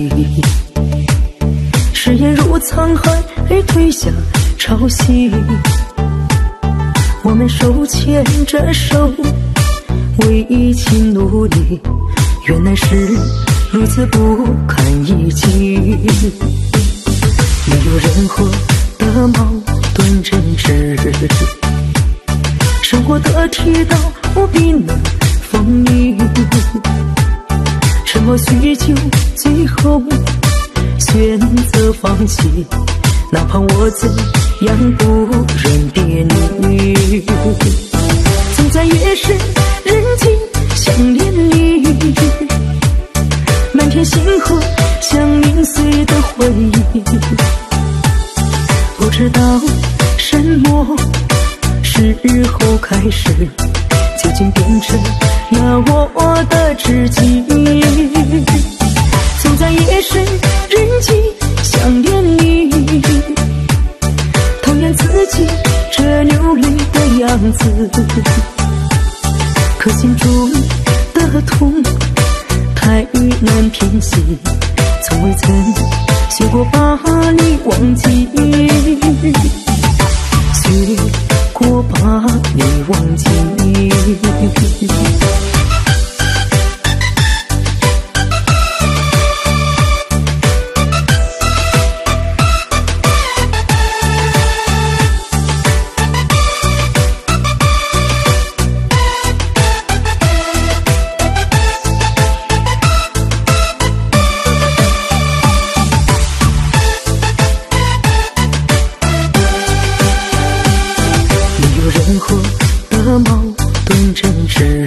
誓言如沧海退下潮汐，我们手牵着手，为一起努力，原来是如此不堪一击。没有任何的矛盾争执，生活的铁道不必能风雨，沉默许久，最后选择放弃，哪怕我怎样不忍别离。总在夜深人静想念你，满天星河像零碎的回忆，不知道什么时候开始，究竟变成了我的知己。总在夜深人静想念你，讨厌自己这流泪的样子，可心中的痛太难平息，从未曾学过把你忘记，学过把你忘记。任何的矛盾争执，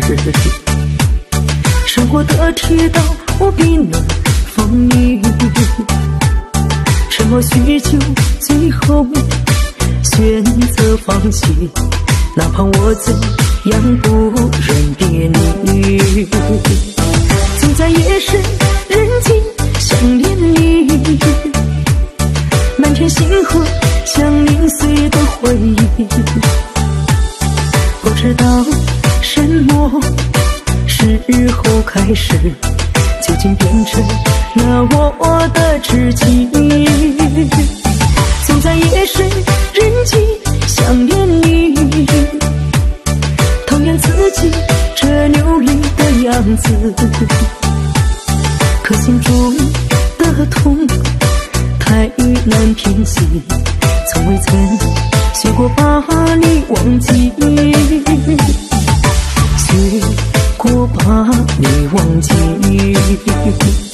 生活的铁道不必能风雨，沉默许久，最后选择放弃，哪怕我怎样不忍别离。总在夜深人静想念你，满天星河像零碎的回忆，不知道什么时候开始，究竟变成了我的知己。总在夜深人静想念你，讨厌自己这流泪的样子，可心中的痛太难平息，从未曾学过把你忘记，学过把你忘记。